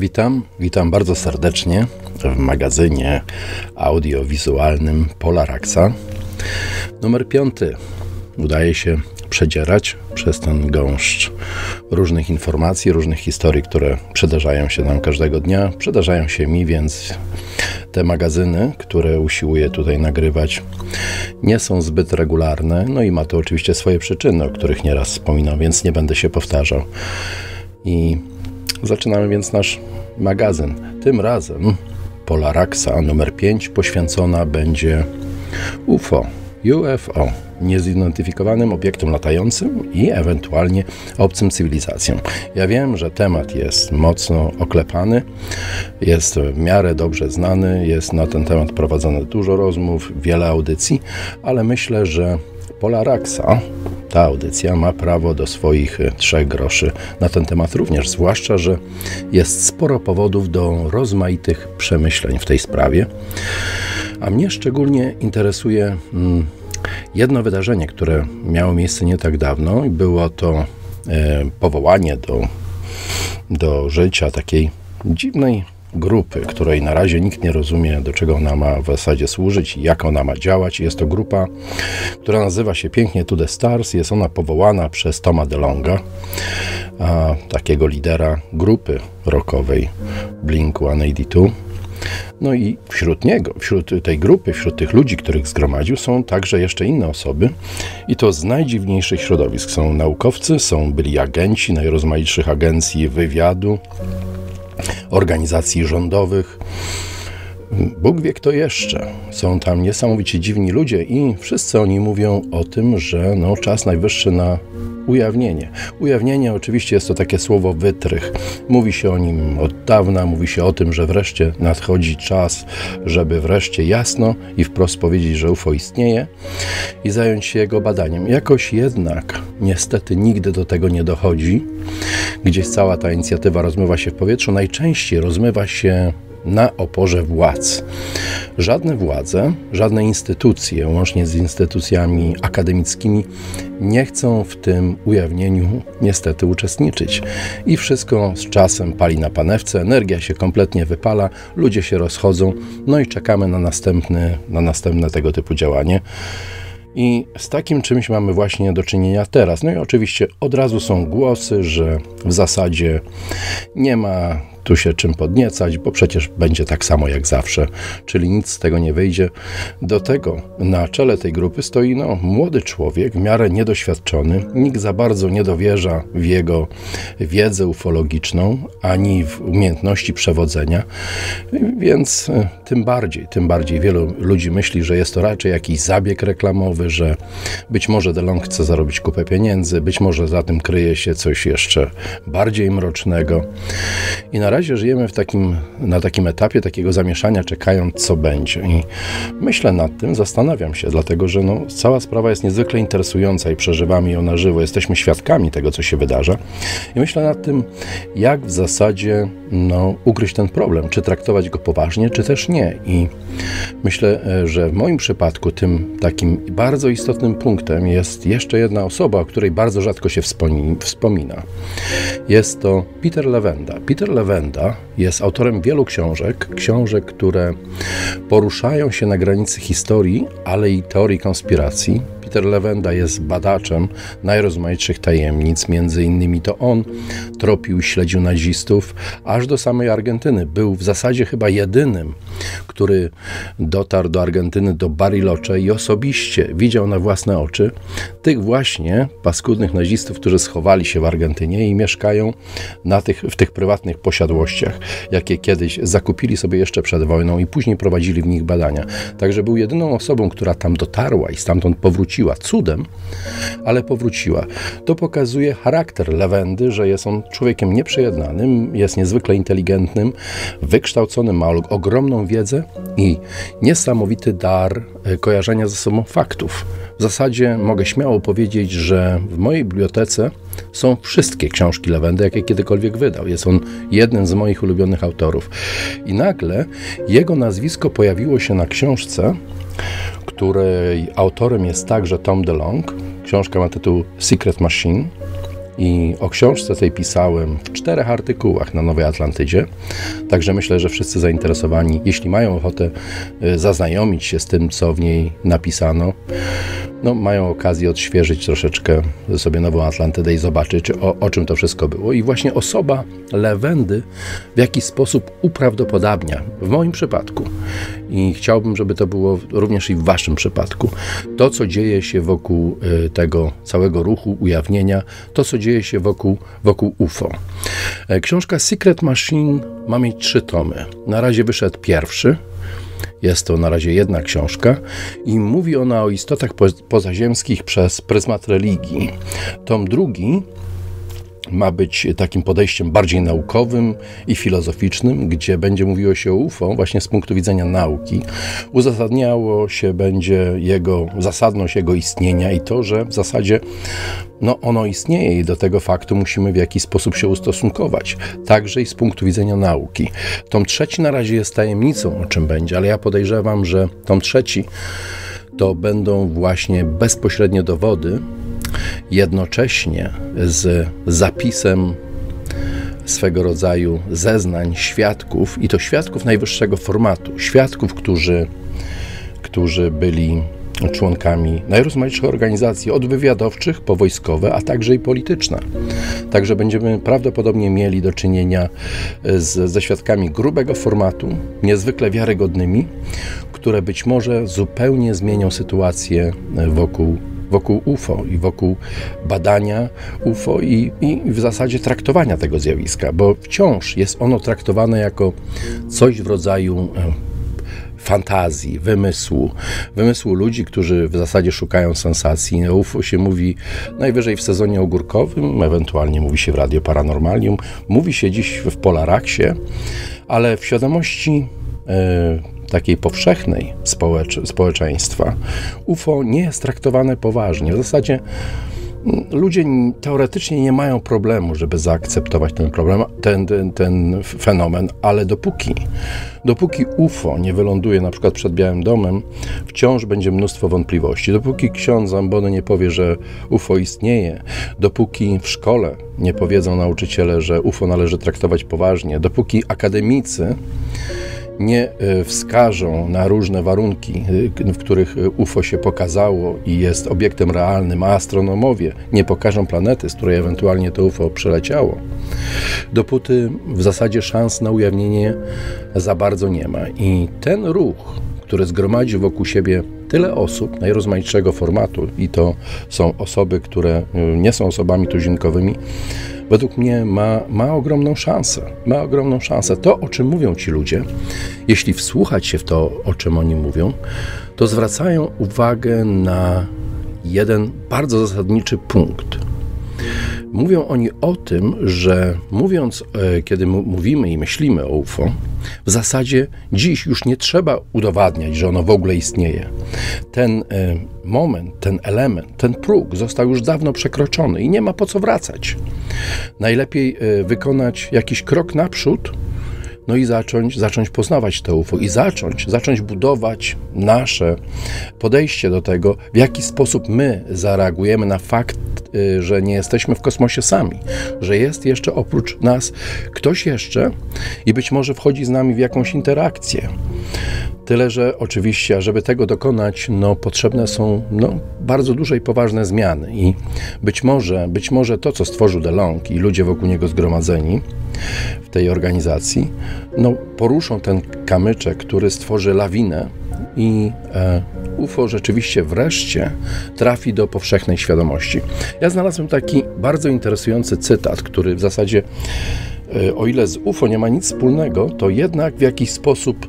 Witam bardzo serdecznie w magazynie audiowizualnym Polaraxa. Numer 5. Udaje się przedzierać przez ten gąszcz różnych informacji, różnych historii, które przydarzają się nam każdego dnia. Przydarzają się mi, więc te magazyny, które usiłuję tutaj nagrywać, nie są zbyt regularne. No i ma to oczywiście swoje przyczyny, o których nieraz wspominam, więc nie będę się powtarzał. I zaczynamy więc nasz magazyn. Tym razem Polaraxa numer 5 poświęcona będzie UFO, niezidentyfikowanym obiektom latającym i ewentualnie obcym cywilizacjom. Ja wiem, że temat jest mocno oklepany, jest w miarę dobrze znany, jest na ten temat prowadzone dużo rozmów, wiele audycji, ale myślę, że Polaraxa, ta audycja, ma prawo do swoich 3 groszy na ten temat również, zwłaszcza, że jest sporo powodów do rozmaitych przemyśleń w tej sprawie. A mnie szczególnie interesuje jedno wydarzenie, które miało miejsce nie tak dawno. Było to powołanie do życia takiej dziwnej grupy, której na razie nikt nie rozumie, do czego ona ma w zasadzie służyć i jak ona ma działać. Jest to grupa, która nazywa się pięknie To The Stars. Jest ona powołana przez Toma DeLonga, takiego lidera grupy rockowej Blink-182. No i wśród tej grupy, wśród tych ludzi, których zgromadził, są także jeszcze inne osoby i to z najdziwniejszych środowisk. Są naukowcy, byli agenci najrozmaitszych agencji wywiadu, organizacji rządowych. Bóg wie kto jeszcze. Są tam niesamowicie dziwni ludzie i wszyscy oni mówią o tym, że czas najwyższy na ujawnienie. Ujawnienie oczywiście jest to takie słowo wytrych. Mówi się o nim od dawna, mówi się o tym, że wreszcie nadchodzi czas, żeby wreszcie jasno i wprost powiedzieć, że UFO istnieje i zająć się jego badaniem. Jakoś jednak niestety nigdy do tego nie dochodzi. Gdzieś cała ta inicjatywa rozmywa się w powietrzu. Najczęściej rozmywa się na oporze władz. Żadne władze, żadne instytucje, łącznie z instytucjami akademickimi, nie chcą w tym ujawnieniu niestety uczestniczyć. I wszystko z czasem pali na panewce, energia się kompletnie wypala, ludzie się rozchodzą, i czekamy na następne tego typu działanie. I z takim czymś mamy właśnie do czynienia teraz. I oczywiście od razu są głosy, że w zasadzie nie ma tu się czym podniecać, bo przecież będzie tak samo jak zawsze, czyli nic z tego nie wyjdzie. Do tego na czele tej grupy stoi młody człowiek, w miarę niedoświadczony. Nikt za bardzo nie dowierza w jego wiedzę ufologiczną, ani w umiejętności przewodzenia, więc tym bardziej wielu ludzi myśli, że jest to raczej jakiś zabieg reklamowy, że być może DeLong chce zarobić kupę pieniędzy, być może za tym kryje się coś jeszcze bardziej mrocznego. I na razie żyjemy na takim etapie takiego zamieszania, czekając co będzie. I myślę nad tym, zastanawiam się, dlatego że cała sprawa jest niezwykle interesująca i przeżywamy ją na żywo. Jesteśmy świadkami tego, co się wydarza. I myślę nad tym, jak w zasadzie ugryźć ten problem. Czy traktować go poważnie, czy też nie. I myślę, że w moim przypadku tym takim bardzo istotnym punktem jest jeszcze jedna osoba, o której bardzo rzadko się wspomina. Jest to Peter Levenda. Peter Levenda jest autorem wielu książek, które poruszają się na granicy historii, ale i teorii konspiracji. Peter Levenda jest badaczem najrozmaitszych tajemnic, między innymi to on tropił i śledził nazistów aż do samej Argentyny. Był w zasadzie chyba jedynym, który dotarł do Argentyny, do Bariloche i osobiście widział na własne oczy tych właśnie paskudnych nazistów, którzy schowali się w Argentynie i mieszkają w tych prywatnych posiadłościach, jakie kiedyś zakupili sobie jeszcze przed wojną i później prowadzili w nich badania. Także był jedyną osobą, która tam dotarła i stamtąd powróciła. Cudem, ale powróciła. To pokazuje charakter Levendy, że jest on człowiekiem nieprzejednanym, jest niezwykle inteligentnym, wykształconym, ma ogromną wiedzę i niesamowity dar kojarzenia ze sobą faktów. W zasadzie mogę śmiało powiedzieć, że w mojej bibliotece są wszystkie książki Levendy, jakie kiedykolwiek wydał. Jest on jednym z moich ulubionych autorów. I nagle jego nazwisko pojawiło się na książce, której autorem jest także Tom DeLong. Książka ma tytuł Secret Machine I o książce tej pisałem w 4 artykułach na Nowej Atlantydzie. Także myślę, że wszyscy zainteresowani, jeśli mają ochotę zaznajomić się z tym, co w niej napisano, mają okazję odświeżyć troszeczkę sobie Nową Atlantydę i zobaczyć, o czym to wszystko było. I właśnie osoba Lewendy w jakiś sposób uprawdopodobnia, w moim przypadku, i chciałbym, żeby to było również i w waszym przypadku, to, co dzieje się wokół tego całego ruchu ujawnienia, to, co dzieje się wokół UFO. Książka Secret Machine ma mieć 3 tomy. Na razie wyszedł pierwszy. Jest to na razie jedna książka i mówi ona o istotach pozaziemskich przez pryzmat religii. Tom drugi ma być takim podejściem bardziej naukowym i filozoficznym, gdzie będzie mówiło się o UFO właśnie z punktu widzenia nauki. Uzasadniało się będzie zasadność jego istnienia i to, że w zasadzie ono istnieje i do tego faktu musimy w jakiś sposób się ustosunkować, także i z punktu widzenia nauki. Tom trzeci na razie jest tajemnicą, o czym będzie, ale ja podejrzewam, że tom trzeci to będą właśnie bezpośrednie dowody, jednocześnie z zapisem swego rodzaju zeznań świadków, i to świadków najwyższego formatu, świadków, którzy byli członkami najrozmaitszych organizacji, od wywiadowczych po wojskowe, a także i polityczne. Także będziemy prawdopodobnie mieli do czynienia ze świadkami grubego formatu, niezwykle wiarygodnymi, które być może zupełnie zmienią sytuację wokół UFO i wokół badania UFO i w zasadzie traktowania tego zjawiska, bo wciąż jest ono traktowane jako coś w rodzaju fantazji, wymysłu ludzi, którzy w zasadzie szukają sensacji. O UFO się mówi najwyżej w sezonie ogórkowym, ewentualnie mówi się w Radio Paranormalium, mówi się dziś w Polaraksie, ale w świadomości takiej powszechnej społeczeństwa UFO nie jest traktowane poważnie. W zasadzie ludzie teoretycznie nie mają problemu, żeby zaakceptować ten fenomen, ale dopóki UFO nie wyląduje na przykład przed Białym Domem, wciąż będzie mnóstwo wątpliwości. Dopóki ksiądz Zambony nie powie, że UFO istnieje, dopóki w szkole nie powiedzą nauczyciele, że UFO należy traktować poważnie, dopóki akademicy nie wskażą na różne warunki, w których UFO się pokazało i jest obiektem realnym, a astronomowie nie pokażą planety, z której ewentualnie to UFO przeleciało, dopóty w zasadzie szans na ujawnienie za bardzo nie ma. I ten ruch, który zgromadzi wokół siebie tyle osób najrozmaitszego formatu, i to są osoby, które nie są osobami tuzinkowymi, według mnie ma ogromną szansę. Ma ogromną szansę. To, o czym mówią ci ludzie, jeśli wsłuchać się w to, o czym oni mówią, to zwracają uwagę na jeden bardzo zasadniczy punkt. Mówią oni o tym, że kiedy mówimy i myślimy o UFO, w zasadzie dziś już nie trzeba udowadniać, że ono w ogóle istnieje. Ten moment, ten element, ten próg został już dawno przekroczony i nie ma po co wracać. Najlepiej wykonać jakiś krok naprzód, i zacząć poznawać to UFO i zacząć budować nasze podejście do tego, w jaki sposób my zareagujemy na fakt, że nie jesteśmy w kosmosie sami, że jest jeszcze oprócz nas ktoś jeszcze i być może wchodzi z nami w jakąś interakcję. Tyle, że oczywiście, żeby tego dokonać, potrzebne są bardzo duże i poważne zmiany i być może to, co stworzył DeLong i ludzie wokół niego zgromadzeni w tej organizacji, poruszą ten kamyczek, który stworzy lawinę i UFO rzeczywiście wreszcie trafi do powszechnej świadomości. Ja znalazłem taki bardzo interesujący cytat, który w zasadzie, o ile z UFO nie ma nic wspólnego, to jednak w jakiś sposób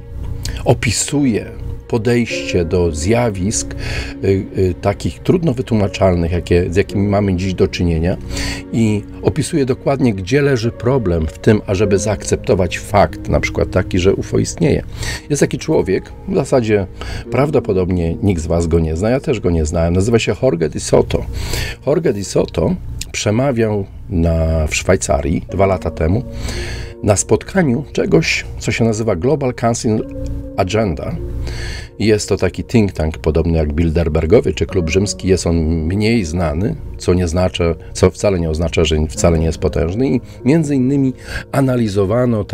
opisuje podejście do zjawisk takich trudno wytłumaczalnych, z jakimi mamy dziś do czynienia, i opisuje dokładnie, gdzie leży problem w tym, ażeby zaakceptować fakt, na przykład taki, że UFO istnieje. Jest taki człowiek, w zasadzie prawdopodobnie nikt z was go nie zna, ja też go nie znałem, nazywa się Jorge de Soto. Jorge de Soto przemawiał w Szwajcarii 2 lata temu na spotkaniu czegoś, co się nazywa Global Council Agenda. Jest to taki think tank podobny jak Bilderbergowy czy Klub Rzymski. Jest on mniej znany, co wcale nie oznacza, że wcale nie jest potężny. I między innymi analizowano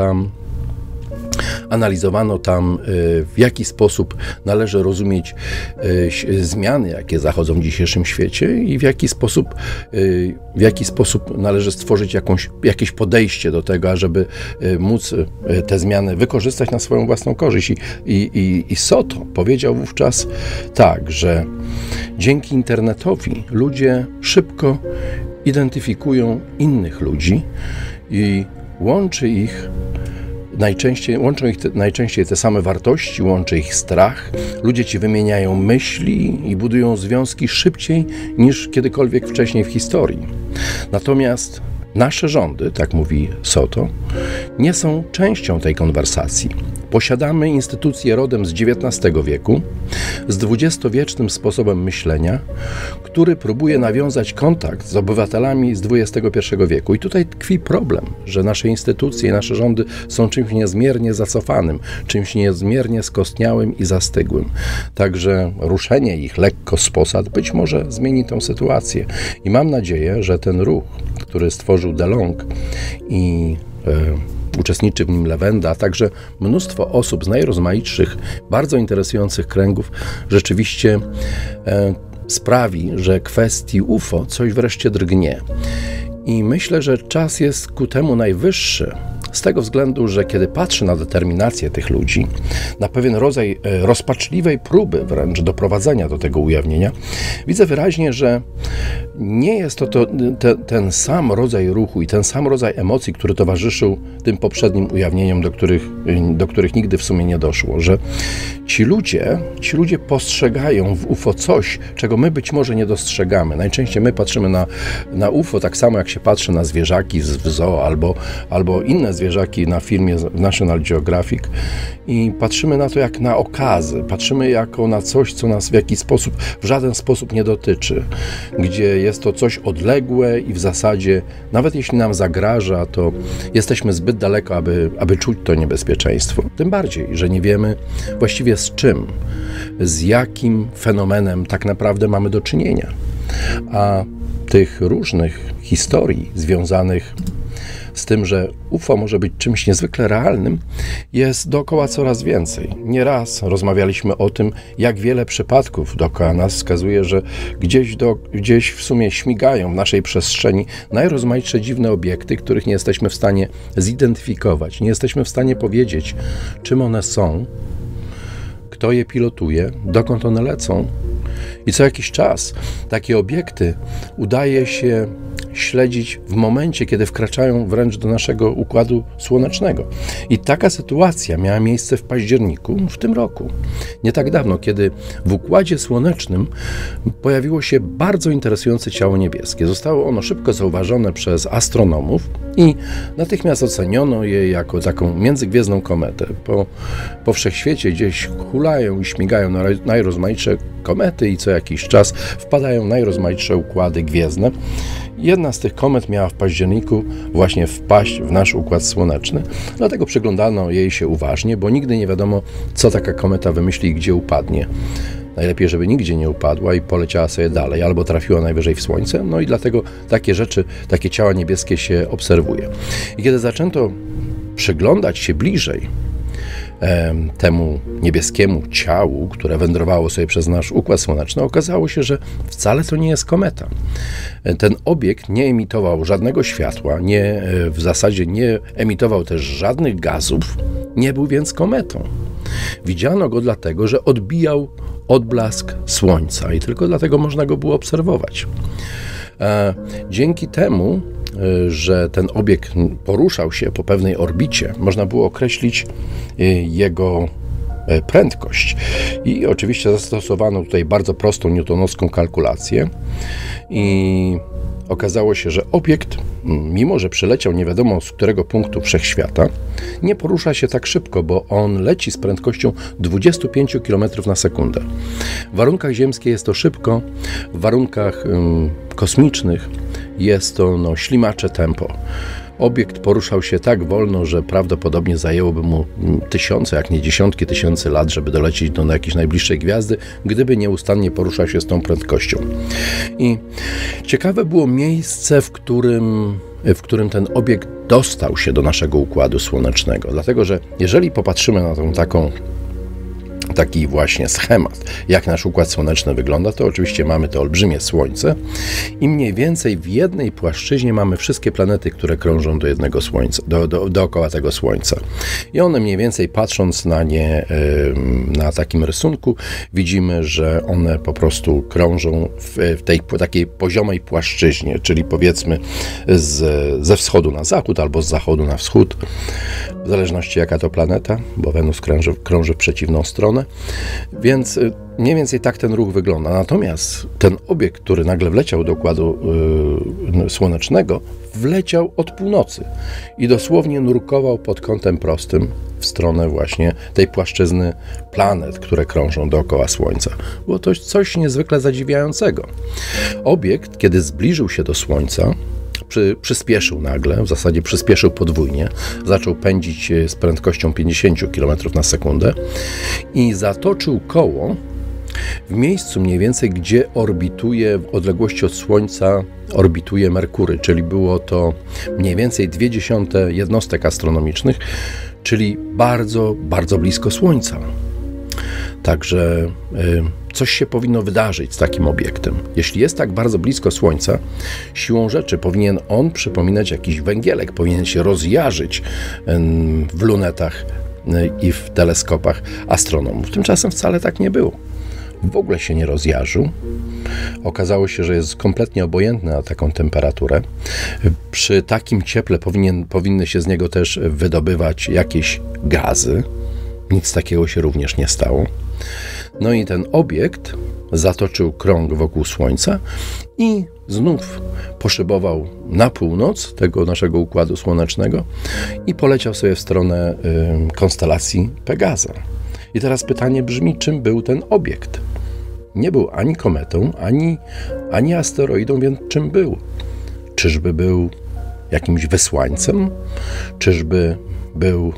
tam, w jaki sposób należy rozumieć zmiany, jakie zachodzą w dzisiejszym świecie i w jaki sposób należy stworzyć jakieś podejście do tego, ażeby móc te zmiany wykorzystać na swoją własną korzyść. I Soto powiedział wówczas tak, że dzięki internetowi ludzie szybko identyfikują innych ludzi i łączą ich najczęściej te same wartości, łączy ich strach. Ludzie ci wymieniają myśli i budują związki szybciej niż kiedykolwiek wcześniej w historii. Natomiast nasze rządy, tak mówi Soto, nie są częścią tej konwersacji. Posiadamy instytucję rodem z XIX wieku, z dwudziestowiecznym sposobem myślenia, który próbuje nawiązać kontakt z obywatelami z XXI wieku. I tutaj tkwi problem, że nasze instytucje i nasze rządy są czymś niezmiernie zacofanym, czymś niezmiernie skostniałym i zastygłym. Także ruszenie ich lekko z posad być może zmieni tę sytuację. I mam nadzieję, że ten ruch, który stworzył DeLong i uczestniczy w nim Lewenda, a także mnóstwo osób z najrozmaitszych, bardzo interesujących kręgów, rzeczywiście sprawi, że kwestii UFO coś wreszcie drgnie. I myślę, że czas jest ku temu najwyższy, z tego względu, że kiedy patrzę na determinację tych ludzi, na pewien rodzaj rozpaczliwej próby wręcz doprowadzenia do tego ujawnienia, widzę wyraźnie, że nie jest to ten sam rodzaj ruchu i ten sam rodzaj emocji, który towarzyszył tym poprzednim ujawnieniom, do których nigdy w sumie nie doszło, że ci ludzie postrzegają w UFO coś, czego my być może nie dostrzegamy. Najczęściej my patrzymy na UFO tak samo, jak się patrzy na zwierzaki w zoo albo inne zwierzaki na filmie National Geographic i patrzymy na to jak na okazy, patrzymy jako na coś, co nas w żaden sposób nie dotyczy, gdzie jest to coś odległe i w zasadzie, nawet jeśli nam zagraża, to jesteśmy zbyt daleko, aby czuć to niebezpieczeństwo. Tym bardziej, że nie wiemy właściwie z czym, z jakim fenomenem tak naprawdę mamy do czynienia. A tych różnych historii związanych z tym, że UFO może być czymś niezwykle realnym, jest dookoła coraz więcej. Nieraz rozmawialiśmy o tym, jak wiele przypadków dookoła nas wskazuje, że gdzieś w sumie śmigają w naszej przestrzeni najrozmaitsze dziwne obiekty, których nie jesteśmy w stanie zidentyfikować. Nie jesteśmy w stanie powiedzieć, czym one są, kto je pilotuje, dokąd one lecą. I co jakiś czas takie obiekty udaje się śledzić w momencie, kiedy wkraczają wręcz do naszego Układu Słonecznego. I taka sytuacja miała miejsce w październiku w tym roku. Nie tak dawno, kiedy w Układzie Słonecznym pojawiło się bardzo interesujące ciało niebieskie. Zostało ono szybko zauważone przez astronomów i natychmiast oceniono je jako taką międzygwiezdną kometę. Po wszechświecie gdzieś hulają i śmigają najrozmaitsze komety i co jakiś czas wpadają najrozmaitsze układy gwiezdne. Jedna z tych komet miała w październiku właśnie wpaść w nasz Układ Słoneczny. Dlatego przyglądano jej się uważnie, bo nigdy nie wiadomo, co taka kometa wymyśli i gdzie upadnie. Najlepiej, żeby nigdzie nie upadła i poleciała sobie dalej, albo trafiła najwyżej w Słońce. No i dlatego takie rzeczy, takie ciała niebieskie się obserwuje. I kiedy zaczęto przyglądać się bliżej temu niebieskiemu ciału, które wędrowało sobie przez nasz Układ Słoneczny, okazało się, że wcale to nie jest kometa. Ten obiekt nie emitował żadnego światła, w zasadzie nie emitował też żadnych gazów, nie był więc kometą. Widziano go dlatego, że odbijał odblask Słońca i tylko dlatego można go było obserwować. Dzięki temu, że ten obiekt poruszał się po pewnej orbicie, można było określić jego prędkość. I oczywiście zastosowano tutaj bardzo prostą newtonowską kalkulację i okazało się, że obiekt, mimo że przyleciał nie wiadomo z którego punktu wszechświata, nie porusza się tak szybko, bo on leci z prędkością 25 km na sekundę. W warunkach ziemskich jest to szybko, w warunkach kosmicznych jest to ślimacze tempo. Obiekt poruszał się tak wolno, że prawdopodobnie zajęłoby mu tysiące, jak nie dziesiątki tysięcy lat, żeby dolecieć do jakiejś najbliższej gwiazdy, gdyby nieustannie poruszał się z tą prędkością. I ciekawe było miejsce, w którym ten obiekt dostał się do naszego Układu Słonecznego. Dlatego, że jeżeli popatrzymy na tą taki właśnie schemat, jak nasz Układ Słoneczny wygląda, to oczywiście mamy to olbrzymie Słońce i mniej więcej w jednej płaszczyźnie mamy wszystkie planety, które krążą do jednego Słońca, dookoła tego Słońca. I one mniej więcej, patrząc na nie na takim rysunku, widzimy, że one po prostu krążą w tej takiej poziomej płaszczyźnie, czyli powiedzmy ze wschodu na zachód albo z zachodu na wschód, w zależności jaka to planeta, bo Wenus krąży w przeciwną stronę. Więc mniej więcej tak ten ruch wygląda. Natomiast ten obiekt, który nagle wleciał do Układu Słonecznego, wleciał od północy i dosłownie nurkował pod kątem prostym w stronę właśnie tej płaszczyzny planet, które krążą dookoła Słońca. Było to coś niezwykle zadziwiającego. Obiekt, kiedy zbliżył się do Słońca, przyspieszył nagle, w zasadzie przyspieszył podwójnie, zaczął pędzić z prędkością 50 km na sekundę i zatoczył koło w miejscu mniej więcej, gdzie orbituje, w odległości od Słońca orbituje Merkury, czyli było to mniej więcej 0,2 jednostek astronomicznych, czyli bardzo, bardzo blisko Słońca. Także coś się powinno wydarzyć z takim obiektem. Jeśli jest tak bardzo blisko Słońca, siłą rzeczy powinien on przypominać jakiś węgielek, powinien się rozjarzyć w lunetach i w teleskopach astronomów. Tymczasem wcale tak nie było. W ogóle się nie rozjarzył. Okazało się, że jest kompletnie obojętny na taką temperaturę. Przy takim cieple powinny się z niego też wydobywać jakieś gazy. Nic takiego się również nie stało. No i ten obiekt zatoczył krąg wokół Słońca i znów poszybował na północ tego naszego Układu Słonecznego i poleciał sobie w stronę konstelacji Pegaza. I teraz pytanie brzmi, czym był ten obiekt? Nie był ani kometą, ani asteroidą, więc czym był? Czyżby był jakimś wysłańcem? Czyżby był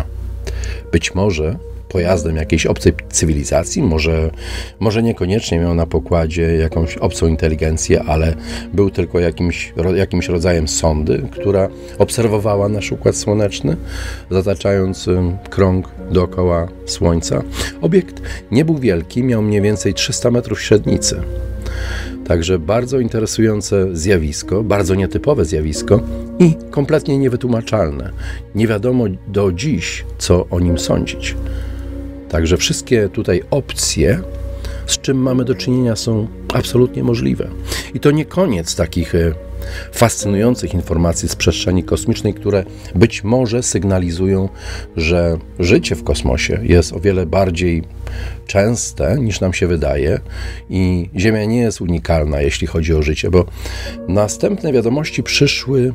być może pojazdem jakiejś obcej cywilizacji, może niekoniecznie miał na pokładzie jakąś obcą inteligencję, ale był tylko jakimś rodzajem sondy, która obserwowała nasz Układ Słoneczny, zataczając krąg dookoła Słońca. Obiekt nie był wielki, miał mniej więcej 300 metrów średnicy. Także bardzo interesujące zjawisko, bardzo nietypowe zjawisko i kompletnie niewytłumaczalne. Nie wiadomo do dziś, co o nim sądzić. Także wszystkie tutaj opcje, z czym mamy do czynienia, są absolutnie możliwe. I to nie koniec takich fascynujących informacji z przestrzeni kosmicznej, które być może sygnalizują, że życie w kosmosie jest o wiele bardziej częste niż nam się wydaje i Ziemia nie jest unikalna, jeśli chodzi o życie, bo następne wiadomości przyszły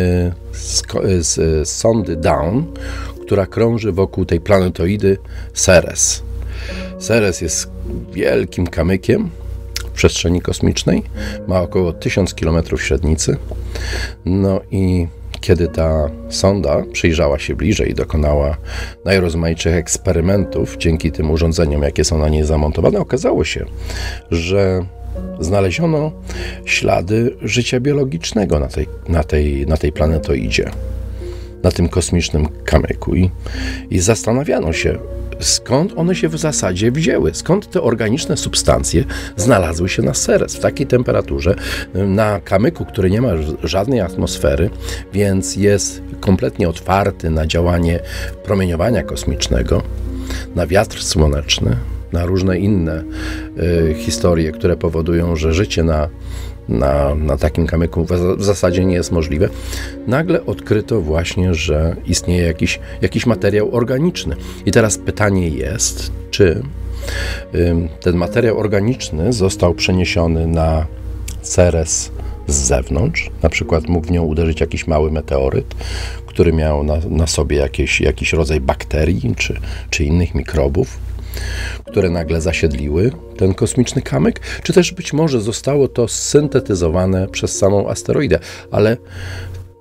z sondy Dawn, która krąży wokół tej planetoidy Ceres. Ceres jest wielkim kamykiem w przestrzeni kosmicznej, ma około 1000 km średnicy. No i kiedy ta sonda przyjrzała się bliżej i dokonała najrozmaitszych eksperymentów dzięki tym urządzeniom, jakie są na niej zamontowane, okazało się, że znaleziono ślady życia biologicznego na tej planetoidzie, na tym kosmicznym kamyku i zastanawiano się, skąd one się w zasadzie wzięły, skąd te organiczne substancje znalazły się na Ceres w takiej temperaturze, na kamyku, który nie ma żadnej atmosfery, więc jest kompletnie otwarty na działanie promieniowania kosmicznego, na wiatr słoneczny, na różne inne historie, które powodują, że życie na takim kamyku w zasadzie nie jest możliwe. Nagle odkryto właśnie, że istnieje jakiś materiał organiczny. I teraz pytanie jest, czy ten materiał organiczny został przeniesiony na Ceres z zewnątrz, na przykład mógł w nią uderzyć jakiś mały meteoryt, który miał na sobie jakiś rodzaj bakterii czy innych mikrobów, które nagle zasiedliły ten kosmiczny kamyk, czy też być może zostało to syntetyzowane przez samą asteroidę, ale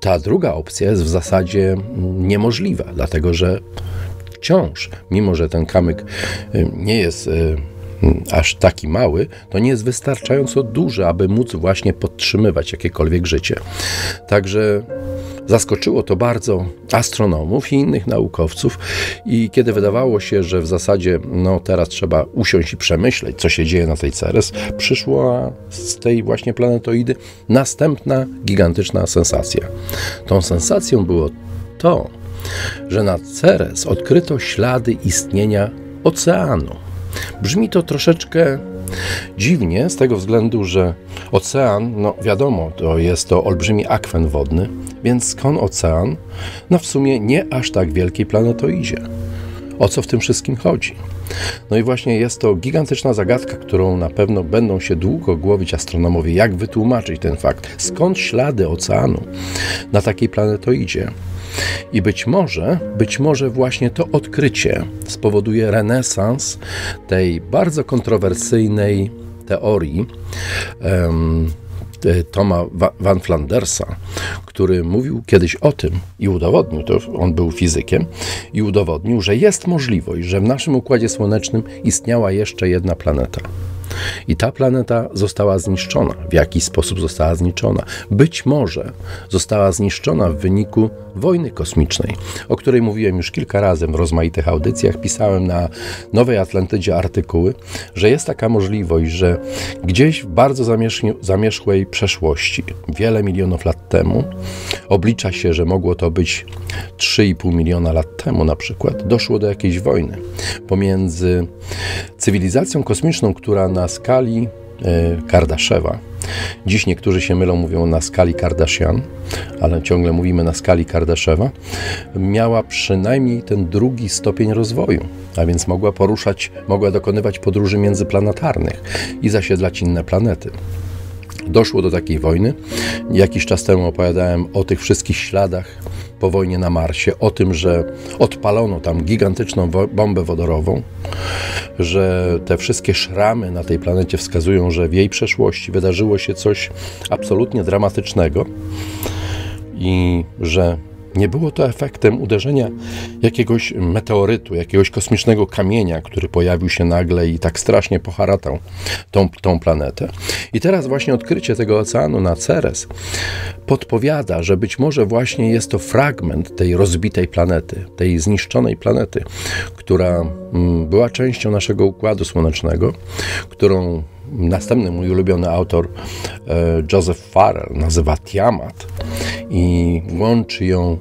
ta druga opcja jest w zasadzie niemożliwa, dlatego że wciąż, mimo że ten kamyk nie jest aż taki mały, to nie jest wystarczająco duży, aby móc właśnie podtrzymywać jakiekolwiek życie. Także zaskoczyło to bardzo astronomów i innych naukowców i kiedy wydawało się, że w zasadzie teraz trzeba usiąść i przemyśleć, co się dzieje na tej Ceres, przyszła z tej właśnie planetoidy następna gigantyczna sensacja. Tą sensacją było to, że na Ceres odkryto ślady istnienia oceanu. Brzmi to troszeczkę dziwnie z tego względu, że ocean, wiadomo, to jest to olbrzymi akwen wodny, więc skąd ocean? W sumie nie aż tak wielkiej planetoidzie. O co w tym wszystkim chodzi? I właśnie jest to gigantyczna zagadka, którą na pewno będą się długo głowić astronomowie, jak wytłumaczyć ten fakt. Skąd ślady oceanu na takiej planetoidzie? I być może właśnie to odkrycie spowoduje renesans tej bardzo kontrowersyjnej teorii Thoma Van Flandersa, który mówił kiedyś o tym i udowodnił, to on był fizykiem, i udowodnił, że jest możliwość, że w naszym Układzie Słonecznym istniała jeszcze jedna planeta. I ta planeta została zniszczona. W jaki sposób została zniszczona? Być może została zniszczona w wyniku wojny kosmicznej, o której mówiłem już kilka razy w rozmaitych audycjach. Pisałem na Nowej Atlantydzie artykuły, że jest taka możliwość, że gdzieś w bardzo zamierzchłej przeszłości, wiele milionów lat temu, oblicza się, że mogło to być 3,5 miliona lat temu na przykład, doszło do jakiejś wojny pomiędzy cywilizacją kosmiczną, która na skali Kardaszewa, dziś niektórzy się mylą, mówią na skali Kardashian, ale ciągle mówimy na skali Kardaszewa, miała przynajmniej ten drugi stopień rozwoju, a więc mogła dokonywać podróży międzyplanetarnych i zasiedlać inne planety. Doszło do takiej wojny. Jakiś czas temu opowiadałem o tych wszystkich śladach po wojnie na Marsie, o tym, że odpalono tam gigantyczną bombę wodorową, że te wszystkie szramy na tej planecie wskazują, że w jej przeszłości wydarzyło się coś absolutnie dramatycznego i że nie było to efektem uderzenia jakiegoś meteorytu, jakiegoś kosmicznego kamienia, który pojawił się nagle i tak strasznie poharatał tą planetę. I teraz właśnie odkrycie tego oceanu na Ceres podpowiada, że być może właśnie jest to fragment tej rozbitej planety, tej zniszczonej planety, która była częścią naszego Układu Słonecznego, którą następny mój ulubiony autor Joseph Farrell nazywa Tiamat i łączy ją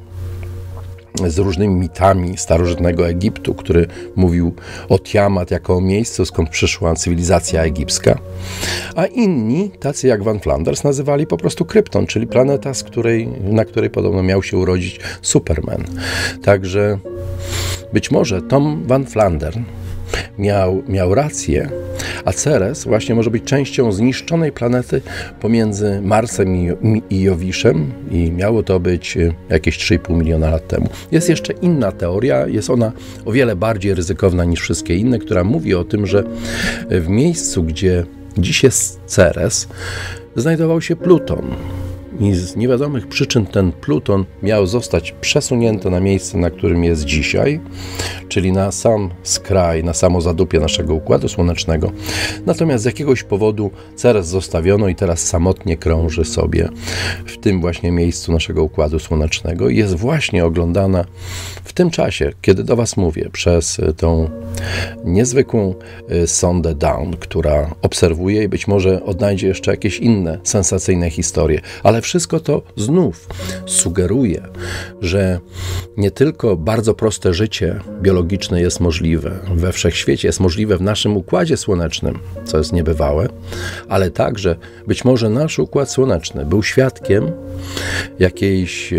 z różnymi mitami starożytnego Egiptu, który mówił o Tiamat jako o miejscu, skąd przyszła cywilizacja egipska, a inni, tacy jak Van Flanders, nazywali po prostu Krypton, czyli planeta, na której podobno miał się urodzić Superman. Także być może Tom Van Flanders miał rację, a Ceres właśnie może być częścią zniszczonej planety pomiędzy Marsem i Jowiszem i miało to być jakieś 3,5 miliona lat temu. Jest jeszcze inna teoria, jest ona o wiele bardziej ryzykowna niż wszystkie inne, która mówi o tym, że w miejscu, gdzie dziś jest Ceres, znajdował się Pluton. I z niewiadomych przyczyn ten Pluton miał zostać przesunięty na miejsce, na którym jest dzisiaj, czyli na sam skraj, na samo zadupie naszego Układu Słonecznego. Natomiast z jakiegoś powodu Ceres zostawiono i teraz samotnie krąży sobie w tym właśnie miejscu naszego Układu Słonecznego i jest właśnie oglądana w tym czasie, kiedy do Was mówię, przez tą niezwykłą sondę Dawn, która obserwuje i być może odnajdzie jeszcze jakieś inne sensacyjne historie, ale wszystko to znów sugeruje, że nie tylko bardzo proste życie biologiczne jest możliwe we wszechświecie, jest możliwe w naszym Układzie Słonecznym, co jest niebywałe, ale także być może nasz Układ Słoneczny był świadkiem jakiejś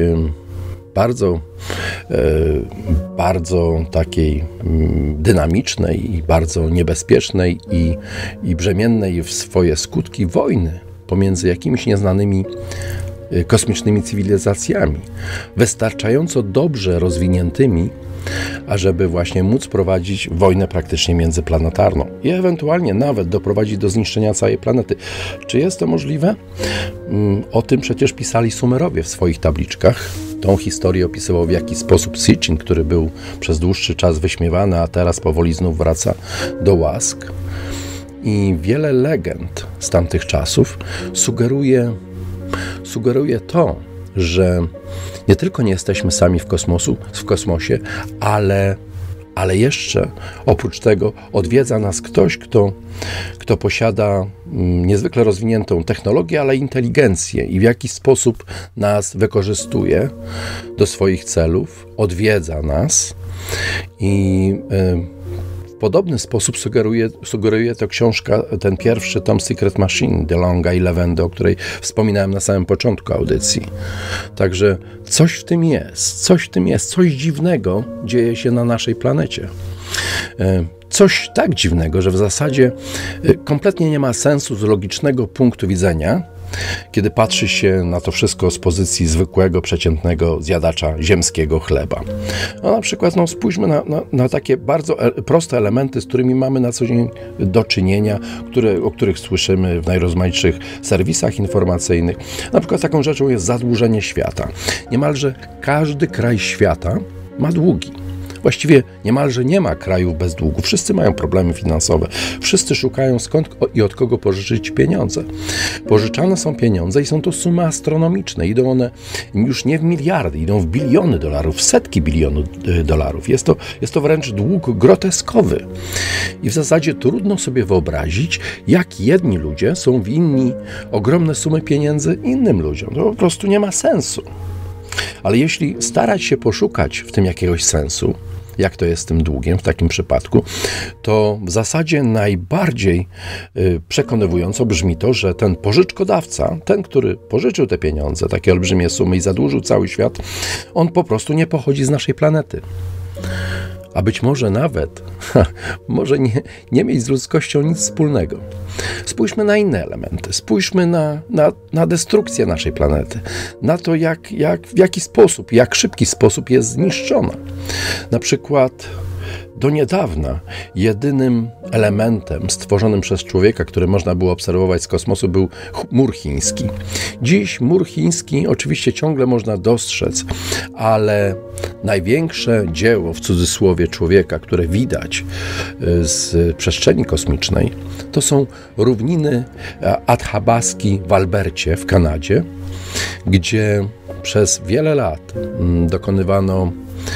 bardzo takiej dynamicznej i bardzo niebezpiecznej i brzemiennej w swoje skutki wojny pomiędzy jakimiś nieznanymi kosmicznymi cywilizacjami, wystarczająco dobrze rozwiniętymi, ażeby właśnie móc prowadzić wojnę praktycznie międzyplanetarną i ewentualnie nawet doprowadzić do zniszczenia całej planety. Czy jest to możliwe? O tym przecież pisali Sumerowie w swoich tabliczkach. Tą historię opisywał w jaki sposób Sitchin, który był przez dłuższy czas wyśmiewany, a teraz powoli znów wraca do łask. I wiele legend z tamtych czasów sugeruje to, że nie tylko nie jesteśmy sami w kosmosie, ale jeszcze oprócz tego odwiedza nas ktoś, kto posiada niezwykle rozwiniętą technologię, ale inteligencję i w jakiś sposób nas wykorzystuje do swoich celów, odwiedza nas i w podobny sposób sugeruje to książka, ten pierwszy tom Secret Machine, DeLonga i Lewendy, o której wspominałem na samym początku audycji. Także coś w tym jest, coś dziwnego dzieje się na naszej planecie. Coś tak dziwnego, że w zasadzie kompletnie nie ma sensu z logicznego punktu widzenia, kiedy patrzy się na to wszystko z pozycji zwykłego, przeciętnego zjadacza ziemskiego chleba. Na przykład spójrzmy na takie bardzo proste elementy, z którymi mamy na co dzień do czynienia, o których słyszymy w najrozmaitszych serwisach informacyjnych. Na przykład taką rzeczą jest zadłużenie świata. Niemalże każdy kraj świata ma długi. Właściwie niemalże nie ma krajów bez długu. Wszyscy mają problemy finansowe. Wszyscy szukają skąd i od kogo pożyczyć pieniądze. Pożyczane są pieniądze i są to sumy astronomiczne. Idą one już nie w miliardy, idą w biliony dolarów, w setki bilionów dolarów. Jest to wręcz dług groteskowy. I w zasadzie trudno sobie wyobrazić, jak jedni ludzie są winni ogromne sumy pieniędzy innym ludziom. To po prostu nie ma sensu. Ale jeśli starać się poszukać w tym jakiegoś sensu, jak to jest z tym długiem w takim przypadku, to w zasadzie najbardziej przekonywująco brzmi to, że ten pożyczkodawca, ten, który pożyczył te pieniądze, takie olbrzymie sumy i zadłużył cały świat, on po prostu nie pochodzi z naszej planety. A być może nawet może nie mieć z ludzkością nic wspólnego. Spójrzmy na inne elementy. Spójrzmy na destrukcję naszej planety. Na to, w jaki sposób, jak szybki sposób jest zniszczona. Na przykład do niedawna jedynym elementem stworzonym przez człowieka, który można było obserwować z kosmosu, był mur chiński. Dziś mur chiński oczywiście ciągle można dostrzec, ale największe dzieło, w cudzysłowie, człowieka, które widać z przestrzeni kosmicznej, to są równiny Athabaski w Albercie w Kanadzie, gdzie przez wiele lat dokonywano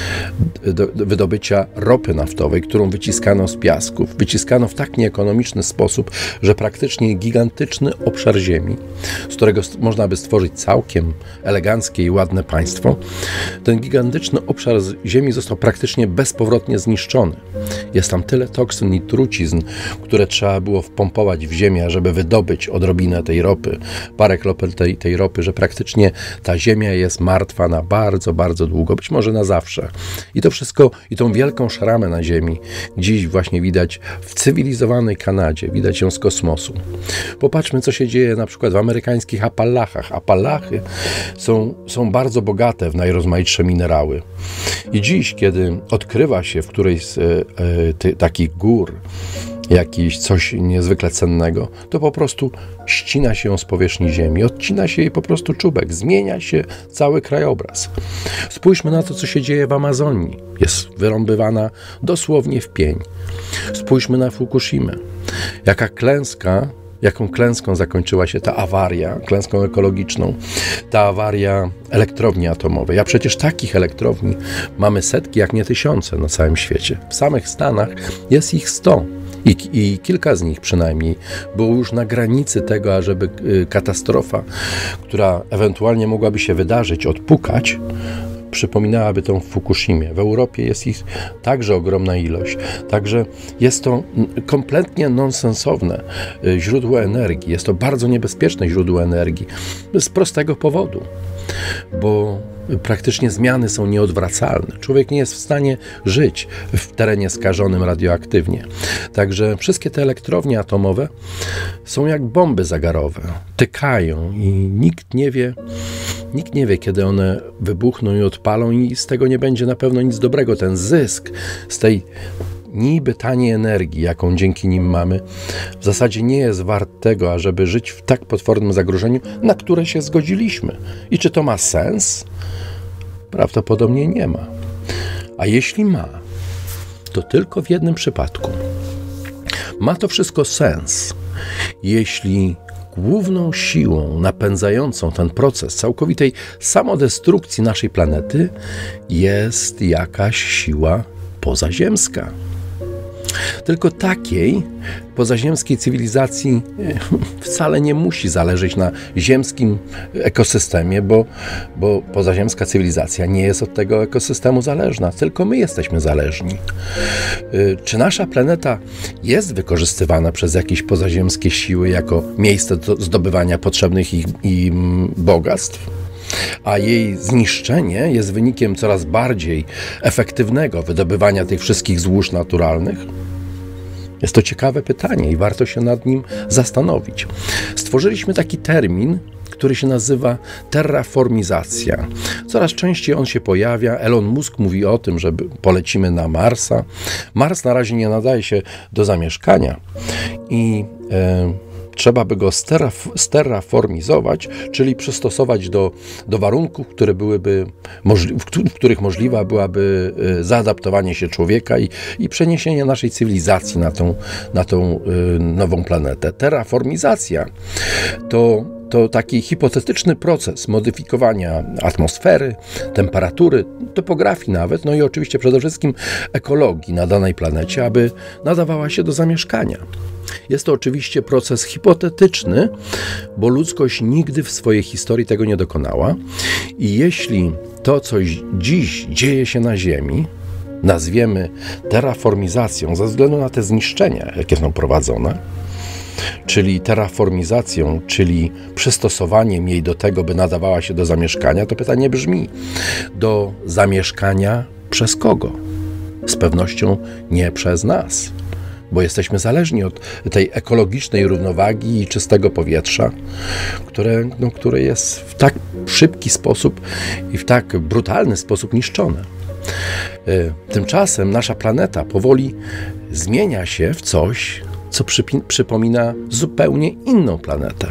wydobycia ropy naftowej, którą wyciskano z piasków. Wyciskano w tak nieekonomiczny sposób, że praktycznie gigantyczny obszar ziemi, z którego można by stworzyć całkiem eleganckie i ładne państwo, ten gigantyczny obszar ziemi został praktycznie bezpowrotnie zniszczony. Jest tam tyle toksyn i trucizn, które trzeba było wpompować w ziemię, żeby wydobyć odrobinę tej ropy, parę kropel tej ropy, że praktycznie ta ziemia jest martwa na bardzo, bardzo długo, być może na zawsze. I to wszystko, i tą wielką szramę na ziemi dziś właśnie widać w cywilizowanej Kanadzie, widać ją z kosmosu. Popatrzmy, co się dzieje na przykład w amerykańskich Appalachach. Appalachy są bardzo bogate w najrozmaitsze minerały. I dziś, kiedy odkrywa się w którejś z takich gór jakiś coś niezwykle cennego, to po prostu ścina się ją z powierzchni ziemi, odcina się jej po prostu czubek, zmienia się cały krajobraz. Spójrzmy na to, co się dzieje w Amazonii. Jest wyrąbywana dosłownie w pień. Spójrzmy na Fukushimę. Jaką klęską zakończyła się ta awaria, klęską ekologiczną, ta awaria elektrowni atomowej. A przecież takich elektrowni mamy setki, jak nie tysiące na całym świecie. W samych Stanach jest ich 100. I kilka z nich przynajmniej było już na granicy tego, ażeby katastrofa, która ewentualnie mogłaby się wydarzyć, odpukać, przypominałaby tą w Fukushimie. W Europie jest ich także ogromna ilość. Także jest to kompletnie nonsensowne źródło energii. Jest to bardzo niebezpieczne źródło energii. Z prostego powodu, bo praktycznie zmiany są nieodwracalne. Człowiek nie jest w stanie żyć w terenie skażonym radioaktywnie. Także wszystkie te elektrownie atomowe są jak bomby zagarowe. Tykają i nikt nie wie, Nikt nie wie, kiedy one wybuchną i odpalą i z tego nie będzie na pewno nic dobrego. Ten zysk z tej niby taniej energii, jaką dzięki nim mamy, w zasadzie nie jest wart tego, ażeby żyć w tak potwornym zagrożeniu, na które się zgodziliśmy. I czy to ma sens? Prawdopodobnie nie ma. A jeśli ma, to tylko w jednym przypadku. Ma to wszystko sens, jeśli główną siłą napędzającą ten proces całkowitej samodestrukcji naszej planety jest jakaś siła pozaziemska. Tylko takiej pozaziemskiej cywilizacji wcale nie musi zależeć na ziemskim ekosystemie, bo pozaziemska cywilizacja nie jest od tego ekosystemu zależna, tylko my jesteśmy zależni. Czy nasza planeta jest wykorzystywana przez jakieś pozaziemskie siły jako miejsce do zdobywania potrzebnych im bogactw? A jej zniszczenie jest wynikiem coraz bardziej efektywnego wydobywania tych wszystkich złóż naturalnych? Jest to ciekawe pytanie i warto się nad nim zastanowić. Stworzyliśmy taki termin, który się nazywa terraformizacja. Coraz częściej on się pojawia. Elon Musk mówi o tym, że polecimy na Marsa. Mars na razie nie nadaje się do zamieszkania i trzeba by go sterraformizować, czyli przystosować do warunków, które byłyby w których możliwa byłaby zaadaptowanie się człowieka i przeniesienie naszej cywilizacji na tą nową planetę. Terraformizacja to taki hipotetyczny proces modyfikowania atmosfery, temperatury, topografii nawet, no i oczywiście przede wszystkim ekologii na danej planecie, aby nadawała się do zamieszkania. Jest to oczywiście proces hipotetyczny, bo ludzkość nigdy w swojej historii tego nie dokonała i jeśli to, co dziś dzieje się na Ziemi, nazwiemy terraformizacją ze względu na te zniszczenia, jakie są prowadzone, czyli terraformizacją, czyli przystosowaniem jej do tego, by nadawała się do zamieszkania, to pytanie brzmi: do zamieszkania przez kogo? Z pewnością nie przez nas, jesteśmy zależni od tej ekologicznej równowagi i czystego powietrza, które jest w tak szybki sposób i w tak brutalny sposób niszczone. Tymczasem nasza planeta powoli zmienia się w coś, co przypomina zupełnie inną planetę.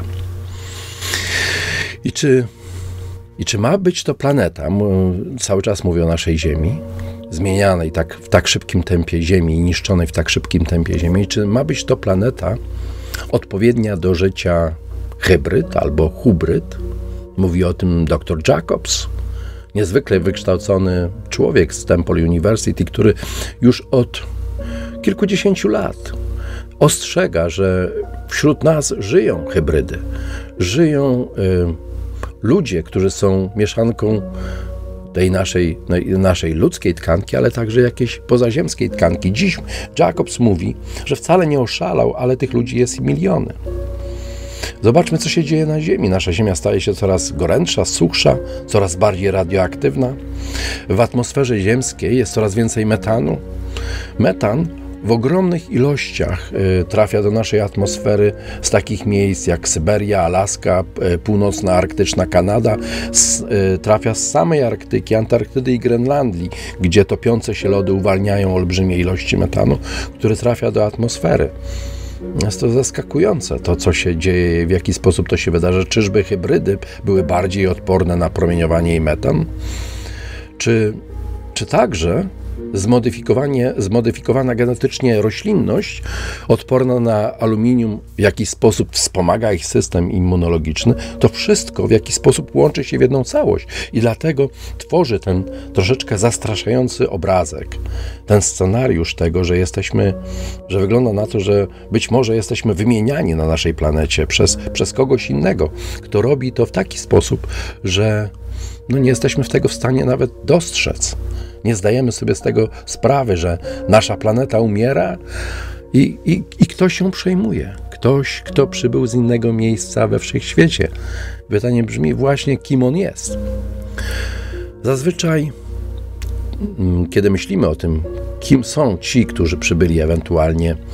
I czy ma być to planeta, cały czas mówię o naszej Ziemi, zmienianej w tak szybkim tempie Ziemi i niszczonej w tak szybkim tempie Ziemi, czy ma być to planeta odpowiednia do życia hybryd albo hybryd? Mówi o tym dr Jacobs, niezwykle wykształcony człowiek z Temple University, który już od kilkudziesięciu lat ostrzega, że wśród nas żyją hybrydy, żyją ludzie, którzy są mieszanką tej naszej ludzkiej tkanki, ale także jakiejś pozaziemskiej tkanki. Dziś Jacobs mówi, że wcale nie oszalał, ale tych ludzi jest miliony. Zobaczmy, co się dzieje na Ziemi. Nasza Ziemia staje się coraz gorętsza, suchsza, coraz bardziej radioaktywna. W atmosferze ziemskiej jest coraz więcej metanu. Metan w ogromnych ilościach trafia do naszej atmosfery z takich miejsc jak Syberia, Alaska, północna arktyczna Kanada, trafia z samej Arktyki, Antarktydy i Grenlandii, gdzie topiące się lody uwalniają olbrzymie ilości metanu, który trafia do atmosfery. Jest to zaskakujące, to co się dzieje, w jaki sposób to się wydarza. Czyżby hybrydy były bardziej odporne na promieniowanie i metan? Czy także zmodyfikowana genetycznie roślinność odporna na aluminium w jakiś sposób wspomaga ich system immunologiczny? To wszystko w jakiś sposób łączy się w jedną całość i dlatego tworzy ten troszeczkę zastraszający obrazek, ten scenariusz tego, że wygląda na to, że być może jesteśmy wymieniani na naszej planecie przez kogoś innego, kto robi to w taki sposób, że nie jesteśmy tego w stanie nawet dostrzec. Nie zdajemy sobie z tego sprawy, że nasza planeta umiera i ktoś ją przejmuje. Ktoś, kto przybył z innego miejsca we wszechświecie. Pytanie brzmi właśnie, kim on jest. Zazwyczaj, kiedy myślimy o tym, kim są ci, którzy przybyli ewentualnie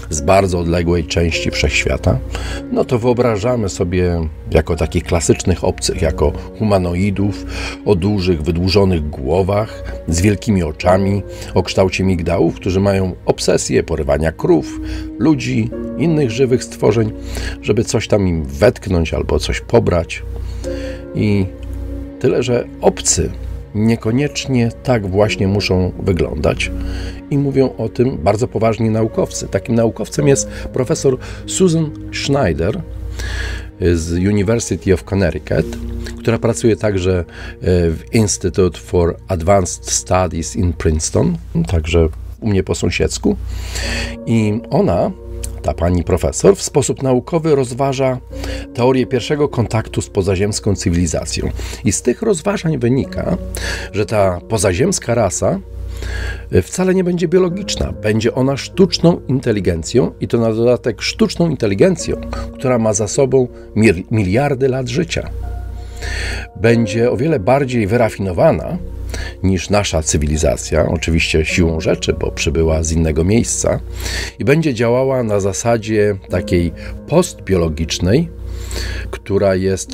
z bardzo odległej części wszechświata, no to wyobrażamy sobie jako takich klasycznych obcych, jako humanoidów o dużych, wydłużonych głowach, z wielkimi oczami o kształcie migdałów, którzy mają obsesję porywania krów, ludzi, innych żywych stworzeń, żeby coś tam im wetknąć albo coś pobrać. I tyle, że obcy niekoniecznie tak właśnie muszą wyglądać i mówią o tym bardzo poważni naukowcy. Takim naukowcem jest profesor Susan Schneider z University of Connecticut, która pracuje także w Institute for Advanced Studies in Princeton, także u mnie po sąsiedzku. I ona, ta pani profesor, w sposób naukowy rozważa teorię pierwszego kontaktu z pozaziemską cywilizacją. I z tych rozważań wynika, że ta pozaziemska rasa wcale nie będzie biologiczna. Będzie ona sztuczną inteligencją i to na dodatek sztuczną inteligencją, która ma za sobą miliardy lat życia. Będzie o wiele bardziej wyrafinowana niż nasza cywilizacja, oczywiście siłą rzeczy, bo przybyła z innego miejsca i będzie działała na zasadzie takiej postbiologicznej, która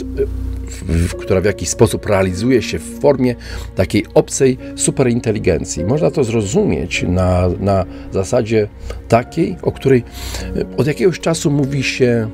w jakiś sposób realizuje się w formie takiej obcej superinteligencji. Można to zrozumieć na zasadzie takiej, o której od jakiegoś czasu mówi się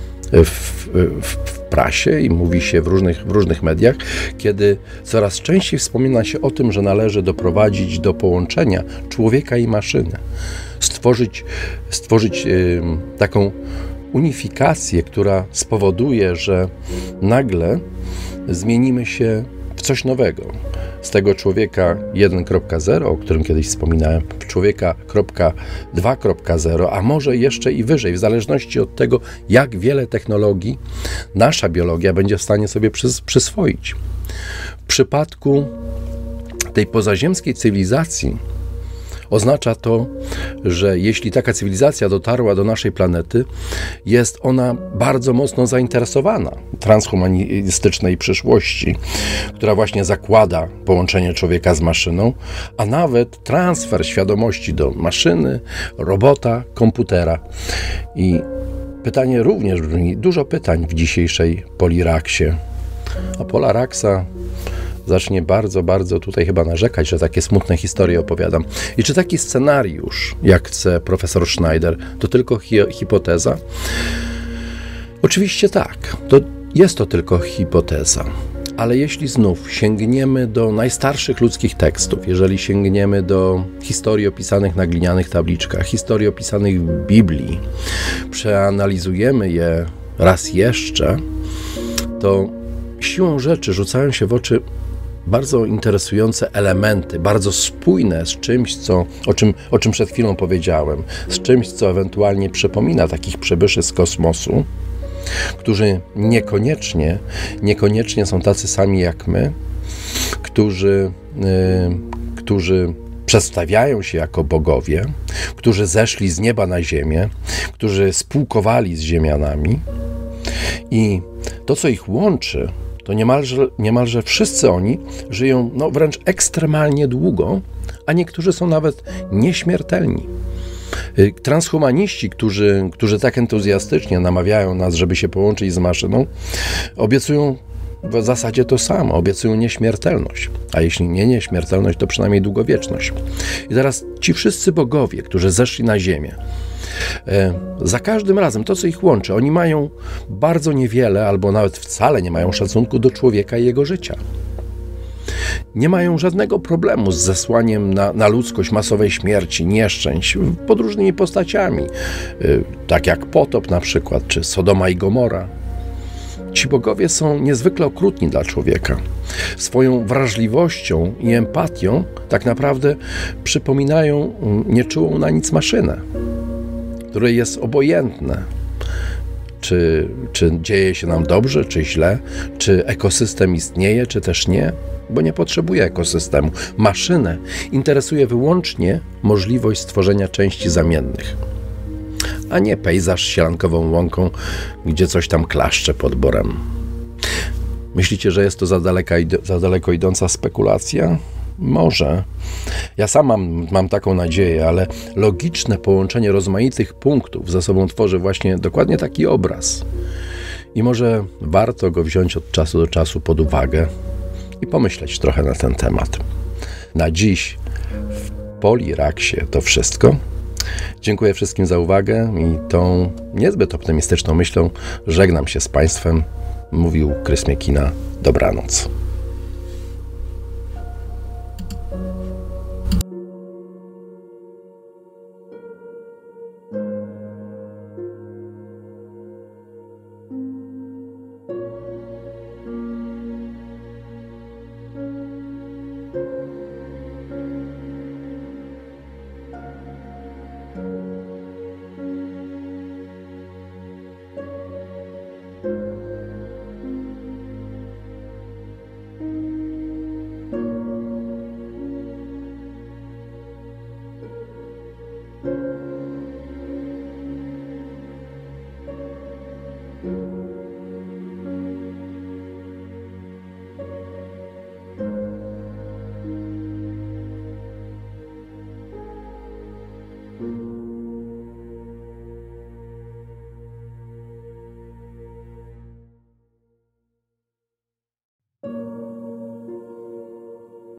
w prasie i mówi się w różnych mediach, kiedy coraz częściej wspomina się o tym, że należy doprowadzić do połączenia człowieka i maszyny. Stworzyć taką unifikację, która spowoduje, że nagle zmienimy się w coś nowego. Z tego człowieka 1.0, o którym kiedyś wspominałem, w człowieka 2.0, a może jeszcze i wyżej, w zależności od tego, jak wiele technologii nasza biologia będzie w stanie sobie przyswoić. W przypadku tej pozaziemskiej cywilizacji oznacza to, że jeśli taka cywilizacja dotarła do naszej planety, jest ona bardzo mocno zainteresowana transhumanistycznej przyszłości, która właśnie zakłada połączenie człowieka z maszyną, a nawet transfer świadomości do maszyny, robota, komputera. I pytanie również brzmi, dużo pytań w dzisiejszej Poliraksie. A Pola-Raksa zacznie bardzo tutaj chyba narzekać, że takie smutne historie opowiadam. I czy taki scenariusz, jak chce profesor Schneider, to tylko hipoteza? Oczywiście tak, jest to tylko hipoteza. Ale jeśli znów sięgniemy do najstarszych ludzkich tekstów, jeżeli sięgniemy do historii opisanych na glinianych tabliczkach, historii opisanych w Biblii, przeanalizujemy je raz jeszcze, to siłą rzeczy rzucają się w oczy bardzo interesujące elementy, bardzo spójne z czymś, o czym przed chwilą powiedziałem, z czymś, co ewentualnie przypomina takich przybyszy z kosmosu, którzy niekoniecznie są tacy sami jak my, którzy przedstawiają się jako bogowie, którzy zeszli z nieba na ziemię, którzy spółkowali z ziemianami i to, co ich łączy, to niemalże wszyscy oni żyją wręcz ekstremalnie długo, a niektórzy są nawet nieśmiertelni. Transhumaniści, którzy tak entuzjastycznie namawiają nas, żeby się połączyć z maszyną, obiecują w zasadzie to samo, obiecują nieśmiertelność, a jeśli nie nieśmiertelność, to przynajmniej długowieczność. I teraz ci wszyscy bogowie, którzy zeszli na ziemię, za każdym razem to, co ich łączy, oni mają bardzo niewiele, albo nawet wcale nie mają szacunku do człowieka i jego życia. Nie mają żadnego problemu z zesłaniem na ludzkość masowej śmierci, nieszczęść pod różnymi postaciami, tak jak potop na przykład, czy Sodoma i Gomora. Ci bogowie są niezwykle okrutni dla człowieka. Swoją wrażliwością i empatią tak naprawdę przypominają nieczułą na nic maszynę, której jest obojętne, czy dzieje się nam dobrze, czy źle, czy ekosystem istnieje, czy też nie, bo nie potrzebuje ekosystemu. Maszynę interesuje wyłącznie możliwość stworzenia części zamiennych, a nie pejzaż z sielankową łąką, gdzie coś tam klaszcze pod borem. Myślicie, że jest to za daleko idąca spekulacja? Może. Ja sam mam taką nadzieję, ale logiczne połączenie rozmaitych punktów ze sobą tworzy właśnie dokładnie taki obraz. I może warto go wziąć od czasu do czasu pod uwagę i pomyśleć trochę na ten temat. Na dziś w Poliraksie to wszystko. Dziękuję wszystkim za uwagę i tą niezbyt optymistyczną myślą żegnam się z Państwem. Mówił Krys Miekina. Dobranoc.